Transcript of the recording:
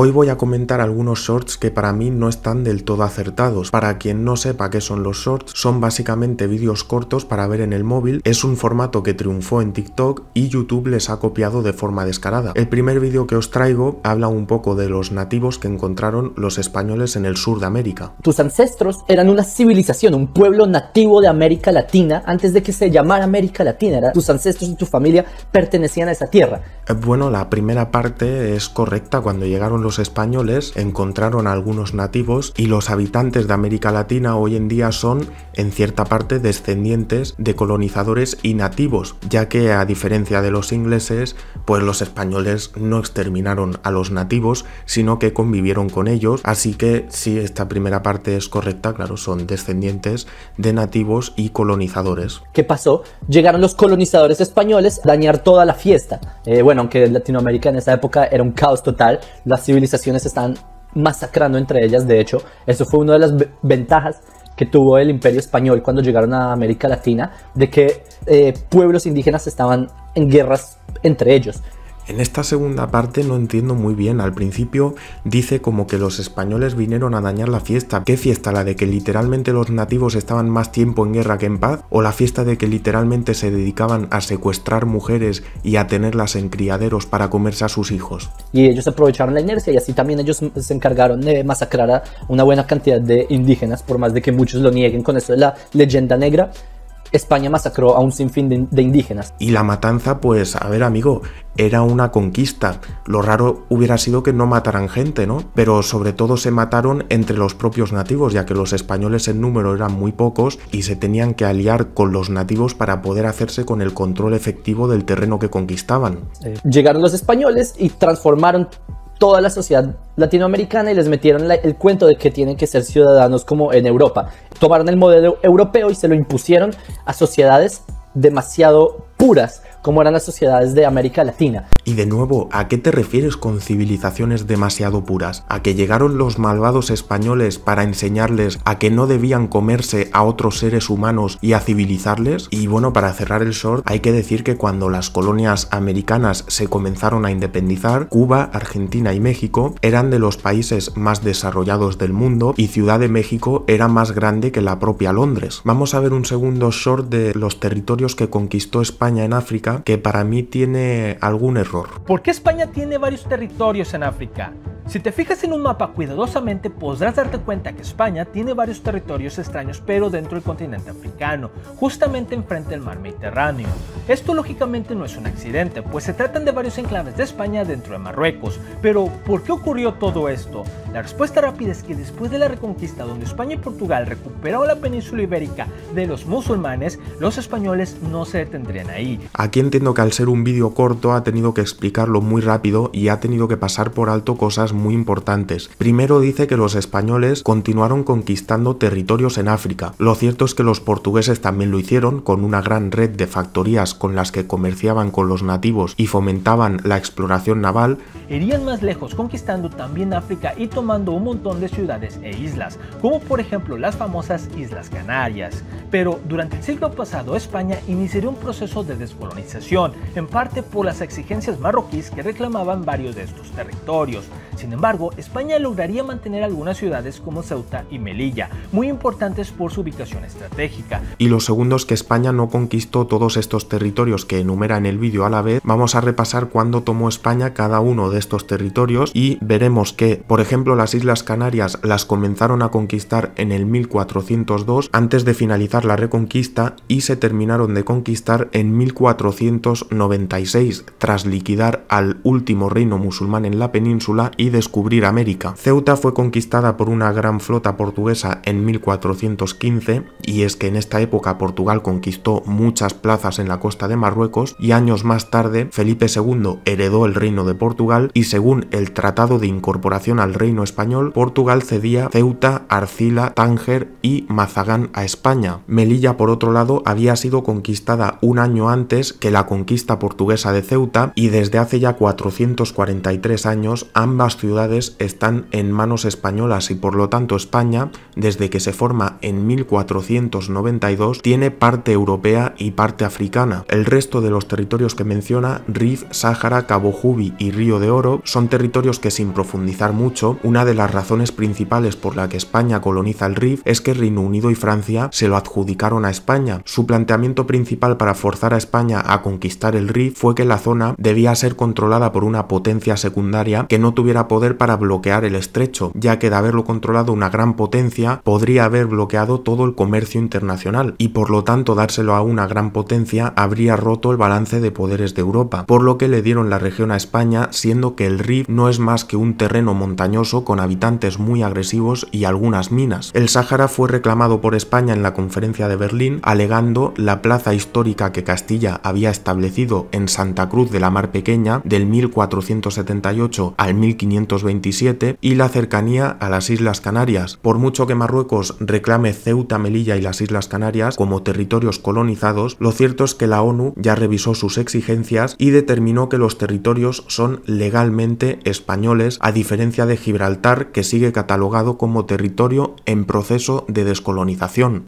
Hoy voy a comentar algunos shorts que para mí no están del todo acertados. Para quien no sepa qué son los shorts, son básicamente vídeos cortos para ver en el móvil. Es un formato que triunfó en TikTok y YouTube les ha copiado de forma descarada. El primer vídeo que os traigo habla un poco de los nativos que encontraron los españoles en el sur de América. Tus ancestros eran una civilización, un pueblo nativo de América Latina antes de que se llamara América Latina. Tus ancestros y tu familia pertenecían a esa tierra. Bueno, la primera parte es correcta. Cuando llegaron los españoles encontraron a algunos nativos y los habitantes de América Latina hoy en día son en cierta parte descendientes de colonizadores y nativos, ya que a diferencia de los ingleses, pues los españoles no exterminaron a los nativos, sino que convivieron con ellos. Así que si esta primera parte es correcta, claro, son descendientes de nativos y colonizadores. ¿Qué pasó? Llegaron los colonizadores españoles a dañar toda la fiesta. Bueno, aunque Latinoamérica en esa época era un caos total, las civilizaciones estaban masacrando entre ellas. De hecho, eso fue una de las ventajas que tuvo el Imperio Español cuando llegaron a América Latina, de que pueblos indígenas estaban en guerras entre ellos. En esta segunda parte no entiendo muy bien. Al principio dice como que los españoles vinieron a dañar la fiesta. ¿Qué fiesta? ¿La de que literalmente los nativos estaban más tiempo en guerra que en paz? ¿O la fiesta de que literalmente se dedicaban a secuestrar mujeres y a tenerlas en criaderos para comerse a sus hijos? Y ellos aprovecharon la inercia y así también ellos se encargaron de masacrar a una buena cantidad de indígenas, por más de que muchos lo nieguen con eso de la leyenda negra. España masacró a un sinfín de indígenas. Y la matanza, pues, a ver amigo, era una conquista. Lo raro hubiera sido que no mataran gente, ¿no? Pero sobre todo se mataron entre los propios nativos, ya que los españoles en número eran muy pocos y se tenían que aliar con los nativos para poder hacerse con el control efectivo del terreno que conquistaban. Llegaron los españoles y transformaron toda la sociedad latinoamericana y les metieron el cuento de que tienen que ser ciudadanos como en Europa. Tomaron el modelo europeo y se lo impusieron a sociedades demasiado puras como eran las sociedades de América Latina. Y de nuevo, ¿a qué te refieres con civilizaciones demasiado puras? ¿A que llegaron los malvados españoles para enseñarles a que no debían comerse a otros seres humanos y a civilizarles? Y bueno, para cerrar el short, hay que decir que cuando las colonias americanas se comenzaron a independizar, Cuba, Argentina y México eran de los países más desarrollados del mundo y Ciudad de México era más grande que la propia Londres. Vamos a ver un segundo short de los territorios que conquistó España en África, que para mí tiene algún error. ¿Por qué España tiene varios territorios en África? Si te fijas en un mapa cuidadosamente, podrás darte cuenta que España tiene varios territorios extraños, pero dentro del continente africano, justamente enfrente del mar Mediterráneo. Esto lógicamente no es un accidente, pues se tratan de varios enclaves de España dentro de Marruecos. Pero, ¿por qué ocurrió todo esto? La respuesta rápida es que después de la reconquista, donde España y Portugal recuperaron la península ibérica de los musulmanes, los españoles no se detendrían ahí. Aquí entiendo que al ser un vídeo corto ha tenido que explicarlo muy rápido y ha tenido que pasar por alto cosas muy importantes. Primero dice que los españoles continuaron conquistando territorios en África. Lo cierto es que los portugueses también lo hicieron, con una gran red de factorías con las que comerciaban con los nativos y fomentaban la exploración naval. Irían más lejos, conquistando también África y tomando un montón de ciudades e islas, como por ejemplo las famosas Islas Canarias. Pero durante el siglo pasado España iniciaría un proceso de descolonización, en parte por las exigencias marroquíes que reclamaban varios de estos territorios. Sin embargo, España lograría mantener algunas ciudades como Ceuta y Melilla, muy importantes por su ubicación estratégica. Y lo segundo es que España no conquistó todos estos territorios que enumera en el vídeo a la vez. Vamos a repasar cuándo tomó España cada uno de estos territorios y veremos que, por ejemplo, las Islas Canarias las comenzaron a conquistar en el 1402 antes de finalizar la reconquista y se terminaron de conquistar en 1496 tras liquidar al último reino musulmán en la península y descubrir América. Ceuta fue conquistada por una gran flota portuguesa en 1415 y es que en esta época Portugal conquistó muchas plazas en la costa de Marruecos y años más tarde Felipe II heredó el reino de Portugal y según el Tratado de Incorporación al Reino reino español, Portugal cedía Ceuta, Arcila, Tánger y Mazagán a España. Melilla, por otro lado, había sido conquistada un año antes que la conquista portuguesa de Ceuta, y desde hace ya 443 años ambas ciudades están en manos españolas, y por lo tanto España, desde que se forma en 1492, tiene parte europea y parte africana. El resto de los territorios que menciona, Rif, Sáhara, Cabo Jubi y Río de Oro, son territorios que, sin profundizar mucho, una de las razones principales por la que España coloniza el Rif es que Reino Unido y Francia se lo adjudicaron a España. Su planteamiento principal para forzar a España a conquistar el Rif fue que la zona debía ser controlada por una potencia secundaria que no tuviera poder para bloquear el estrecho, ya que de haberlo controlado una gran potencia podría haber bloqueado todo el comercio internacional, y por lo tanto dárselo a una gran potencia habría roto el balance de poderes de Europa, por lo que le dieron la región a España, siendo que el Rif no es más que un terreno montañoso con habitantes muy agresivos y algunas minas. El Sáhara fue reclamado por España en la Conferencia de Berlín, alegando la plaza histórica que Castilla había establecido en Santa Cruz de la Mar Pequeña del 1478 al 1527 y la cercanía a las Islas Canarias. Por mucho que Marruecos reclame Ceuta, Melilla y las Islas Canarias como territorios colonizados, lo cierto es que la ONU ya revisó sus exigencias y determinó que los territorios son legalmente españoles, a diferencia de Gibraltar, que sigue catalogado como territorio en proceso de descolonización.